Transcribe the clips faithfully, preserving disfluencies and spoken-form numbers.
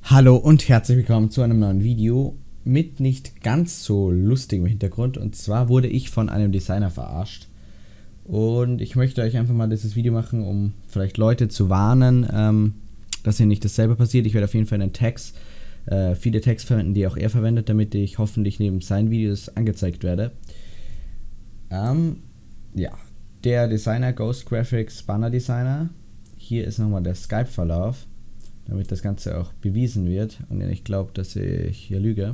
Hallo und herzlich willkommen zu einem neuen Video mit nicht ganz so lustigem Hintergrund. Und zwar wurde ich von einem Designer verarscht. Und ich möchte euch einfach mal dieses Video machen, um vielleicht Leute zu warnen, ähm, dass hier nicht dasselbe passiert. Ich werde auf jeden Fall in den Tags äh, viele Tags verwenden, die auch er verwendet, damit ich hoffentlich neben seinen Videos angezeigt werde. Ähm, ja, der Designer Ghost Graphics Banner Designer. Hier ist nochmal der Skype-Verlauf, damit das Ganze auch bewiesen wird und ihr nicht glaubt, dass ich hier lüge.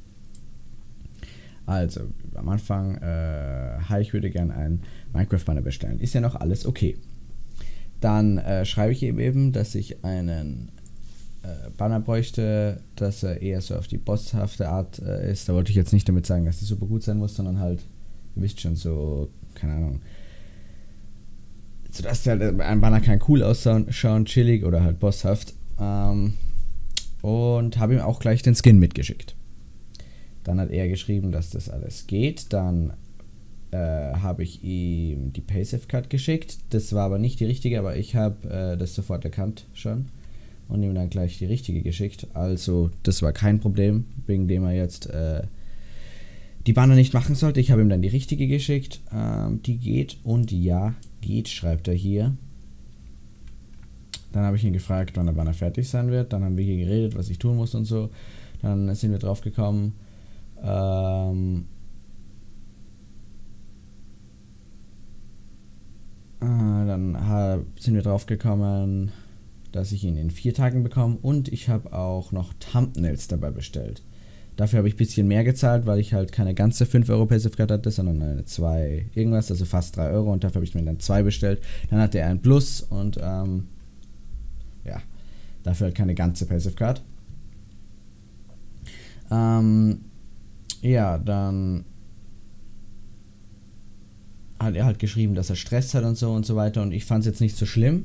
Also, am Anfang, äh, hi, ich würde gerne einen Minecraft-Banner bestellen. Ist ja noch alles okay. Dann äh, schreibe ich ihm eben, dass ich einen äh, Banner bräuchte, dass er eher so auf die bosshafte Art äh, ist. Da wollte ich jetzt nicht damit sagen, dass das super gut sein muss, sondern halt, ihr wisst schon, so, keine Ahnung, so dass halt ein Banner kann cool ausschauen, chillig oder halt bosshaft. Ähm, und habe ihm auch gleich den Skin mitgeschickt. Dann hat er geschrieben, dass das alles geht. Dann äh, habe ich ihm die Paysafe-Card geschickt. Das war aber nicht die richtige, aber ich habe äh, das sofort erkannt schon und ihm dann gleich die richtige geschickt. Also das war kein Problem, wegen dem er jetzt äh, die Banner nicht machen sollte. Ich habe ihm dann die richtige geschickt. Ähm, die geht und ja, geht, schreibt er hier. Dann habe ich ihn gefragt, wann der Banner fertig sein wird. Dann haben wir hier geredet, was ich tun muss und so. Dann sind wir drauf gekommen, ähm, äh, dann äh, sind wir drauf gekommen, dass ich ihn in vier Tagen bekomme. Und ich habe auch noch Thumbnails dabei bestellt. Dafür habe ich ein bisschen mehr gezahlt, weil ich halt keine ganze fünf Euro Paysafe-Card hatte, sondern eine zwei irgendwas, also fast drei Euro. Und dafür habe ich mir dann zwei bestellt. Dann hatte er ein Plus und ähm, ja, dafür halt keine ganze Paysafe-Card. Ähm, ja, dann hat er halt geschrieben, dass er Stress hat und so und so weiter. Und ich fand es jetzt nicht so schlimm.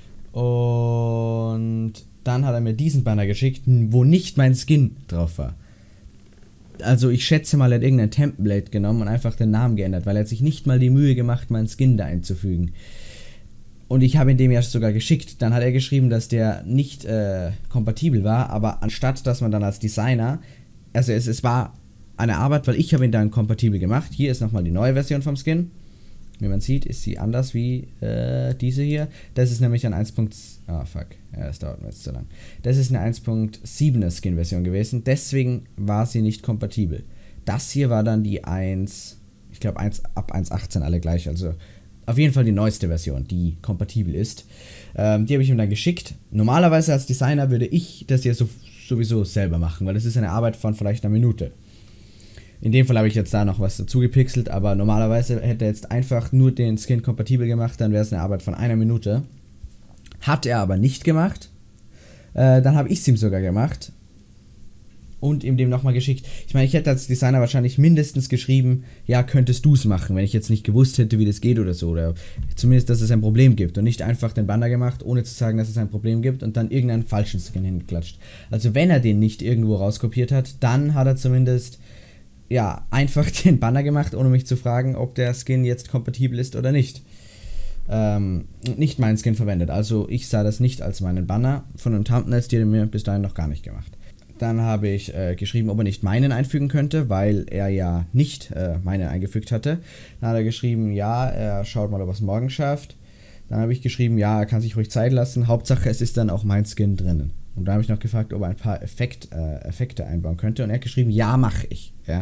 Und dann hat er mir diesen Banner geschickt, wo nicht mein Skin drauf war. Also ich schätze mal, er hat irgendein Template genommen und einfach den Namen geändert, weil er hat sich nicht mal die Mühe gemacht, meinen Skin da einzufügen. Und ich habe ihn dem ja sogar geschickt. Dann hat er geschrieben, dass der nicht äh, kompatibel war, aber anstatt, dass man dann als Designer, also es, es war eine Arbeit, weil ich habe ihn dann kompatibel gemacht. Hier ist nochmal die neue Version vom Skin. Wie man sieht, ist sie anders wie äh, diese hier. Das ist nämlich ein eins. Ah, fuck. Ja, das dauert mir jetzt zu lang. Das ist eine eins Punkt siebener Skin-Version gewesen. Deswegen war sie nicht kompatibel. Das hier war dann die eins, ich glaube ab eins Punkt achtzehn alle gleich. Also auf jeden Fall die neueste Version, die kompatibel ist. Ähm, die habe ich ihm dann geschickt. Normalerweise als Designer würde ich das ja so, sowieso selber machen, weil das ist eine Arbeit von vielleicht einer Minute. In dem Fall habe ich jetzt da noch was dazu gepixelt, aber normalerweise hätte er jetzt einfach nur den Skin kompatibel gemacht, dann wäre es eine Arbeit von einer Minute. Hat er aber nicht gemacht. Äh, dann habe ich es ihm sogar gemacht und ihm dem nochmal geschickt. Ich meine, ich hätte als Designer wahrscheinlich mindestens geschrieben, ja, könntest du es machen, wenn ich jetzt nicht gewusst hätte, wie das geht oder so. Oder zumindest, dass es ein Problem gibt und nicht einfach den Banner gemacht, ohne zu sagen, dass es ein Problem gibt und dann irgendeinen falschen Skin hingeklatscht. Also wenn er den nicht irgendwo rauskopiert hat, dann hat er zumindest ja, einfach den Banner gemacht, ohne mich zu fragen, ob der Skin jetzt kompatibel ist oder nicht. Ähm, nicht meinen Skin verwendet. Also ich sah das nicht als meinen Banner von den Thumbnails, die hat er mir bis dahin noch gar nicht gemacht. Dann habe ich äh, geschrieben, ob er nicht meinen einfügen könnte, weil er ja nicht äh, meinen eingefügt hatte. Dann hat er geschrieben, ja, er schaut mal, ob er es morgen schafft. Dann habe ich geschrieben, ja, er kann sich ruhig Zeit lassen. Hauptsache, es ist dann auch mein Skin drinnen. Und da habe ich noch gefragt, ob er ein paar Effekt, äh, Effekte einbauen könnte. Und er hat geschrieben, ja, mache ich. Ja.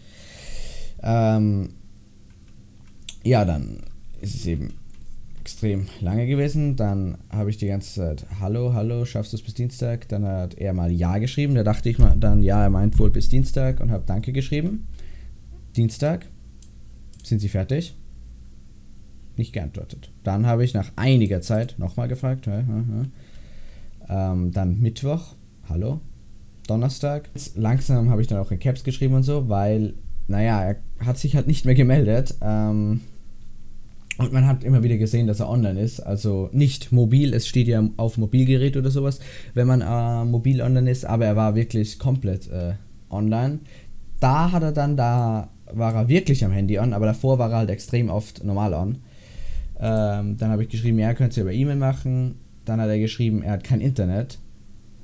Ähm, ja, dann ist es eben extrem lange gewesen. Dann habe ich die ganze Zeit, hallo, hallo, schaffst du es bis Dienstag? Dann hat er mal ja geschrieben. Da dachte ich mal dann, ja, er meint wohl bis Dienstag und habe danke geschrieben. Dienstag, sind Sie fertig? Nicht geantwortet. Dann habe ich nach einiger Zeit nochmal gefragt. Ja, ja, ja. Ähm, dann Mittwoch, hallo, Donnerstag. Langsam habe ich dann auch in Caps geschrieben und so, weil naja, er hat sich halt nicht mehr gemeldet ähm, und man hat immer wieder gesehen, dass er online ist, also nicht mobil, es steht ja auf Mobilgerät oder sowas, wenn man äh, mobil online ist, aber er war wirklich komplett äh, online. Da hat er dann, da war er wirklich am Handy on, aber davor war er halt extrem oft normal on. Ähm, dann habe ich geschrieben, ja, könnt ihr über E-Mail machen, dann hat er geschrieben, er hat kein Internet.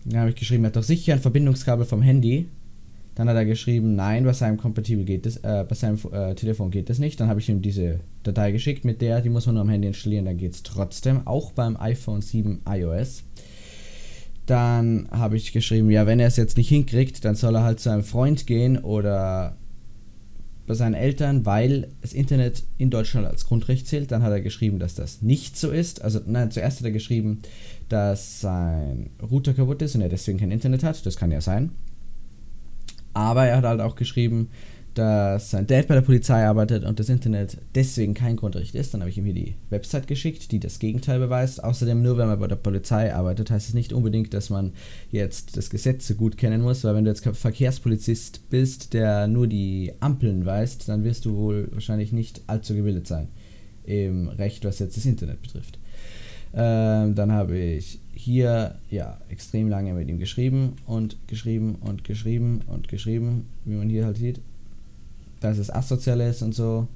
Dann habe ich geschrieben, er hat doch sicher ein Verbindungskabel vom Handy. Dann hat er geschrieben, nein, bei seinem Kompatibel geht das, äh, bei seinem äh, Telefon geht das nicht. Dann habe ich ihm diese Datei geschickt, mit der, die muss man nur am Handy installieren, dann geht es trotzdem, auch beim iPhone sieben iOS. Dann habe ich geschrieben, ja, wenn er es jetzt nicht hinkriegt, dann soll er halt zu einem Freund gehen oder bei seinen Eltern, weil das Internet in Deutschland als Grundrecht zählt. Dann hat er geschrieben, dass das nicht so ist. Also nein, zuerst hat er geschrieben, dass sein Router kaputt ist und er deswegen kein Internet hat. Das kann ja sein. Aber er hat halt auch geschrieben, dass sein Dad bei der Polizei arbeitet und das Internet deswegen kein Grundrecht ist. Dann habe ich ihm hier die Website geschickt, die das Gegenteil beweist. Außerdem, nur wenn man bei der Polizei arbeitet, heißt es nicht unbedingt, dass man jetzt das Gesetz so gut kennen muss, weil wenn du jetzt Verkehrspolizist bist, der nur die Ampeln weist, dann wirst du wohl wahrscheinlich nicht allzu gebildet sein im Recht, was jetzt das Internet betrifft. Ähm, dann habe ich hier ja extrem lange mit ihm geschrieben und geschrieben und geschrieben und geschrieben, wie man hier halt sieht, dass es asozial ist und so.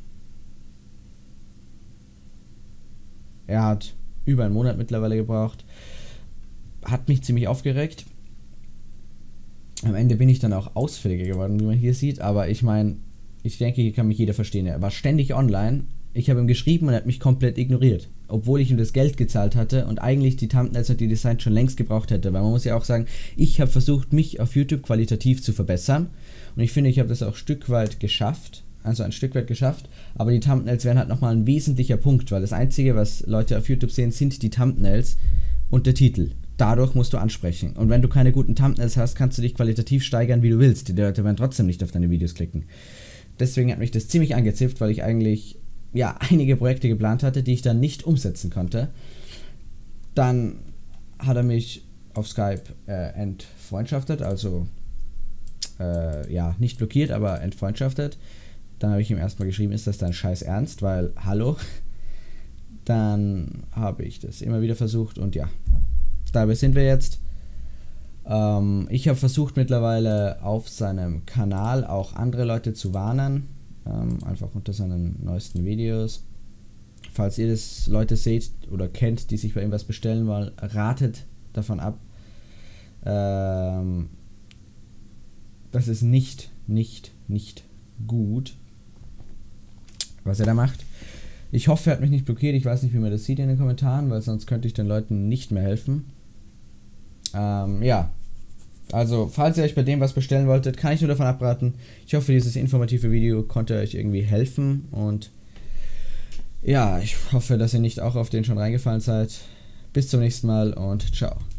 Er hat über einen Monat mittlerweile gebraucht. Hat mich ziemlich aufgeregt. Am Ende bin ich dann auch ausfälliger geworden, wie man hier sieht. Aber ich meine, ich denke, hier kann mich jeder verstehen. Er war ständig online. Ich habe ihm geschrieben und er hat mich komplett ignoriert. Obwohl ich ihm das Geld gezahlt hatte und eigentlich die Thumbnails und die Designs schon längst gebraucht hätte. Weil man muss ja auch sagen, ich habe versucht, mich auf YouTube qualitativ zu verbessern. Und ich finde, ich habe das auch ein Stück weit geschafft. Also ein Stück weit geschafft. Aber die Thumbnails wären halt nochmal ein wesentlicher Punkt. Weil das Einzige, was Leute auf YouTube sehen, sind die Thumbnails und der Titel. Dadurch musst du ansprechen. Und wenn du keine guten Thumbnails hast, kannst du dich qualitativ steigern, wie du willst. Die Leute werden trotzdem nicht auf deine Videos klicken. Deswegen hat mich das ziemlich angezipft, weil ich eigentlich ja einige Projekte geplant hatte, die ich dann nicht umsetzen konnte. Dann hat er mich auf Skype äh, entfreundschaftet, also äh, ja, nicht blockiert, aber entfreundschaftet. Dann habe ich ihm erstmal geschrieben, ist das dein Scheiß Ernst? Weil, hallo? Dann habe ich das immer wieder versucht und ja, dabei sind wir jetzt. Ähm, ich habe versucht mittlerweile auf seinem Kanal auch andere Leute zu warnen, ähm, einfach unter seinen neuesten Videos. Falls ihr das Leute seht oder kennt, die sich bei ihm was bestellen wollen, ratet davon ab. Ähm, das ist nicht, nicht, nicht gut, was er da macht. Ich hoffe, er hat mich nicht blockiert. Ich weiß nicht, wie man das sieht in den Kommentaren, weil sonst könnte ich den Leuten nicht mehr helfen. Ähm, ja. Also, falls ihr euch bei dem was bestellen wolltet, kann ich nur davon abraten. Ich hoffe, dieses informative Video konnte euch irgendwie helfen. Und ja, ich hoffe, dass ihr nicht auch auf den schon reingefallen seid. Bis zum nächsten Mal und ciao.